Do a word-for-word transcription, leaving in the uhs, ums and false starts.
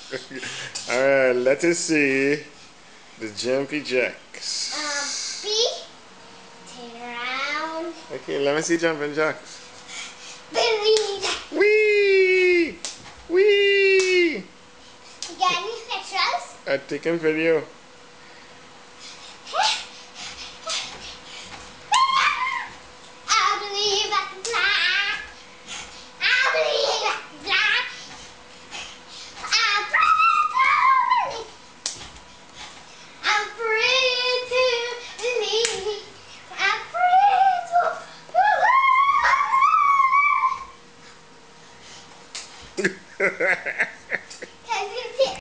Alright, let us see the jumpy jacks. Um, B, turn around. Okay, let me see jumping jacks. Billy. Wee! Wee! You got any pictures? I'm taking video.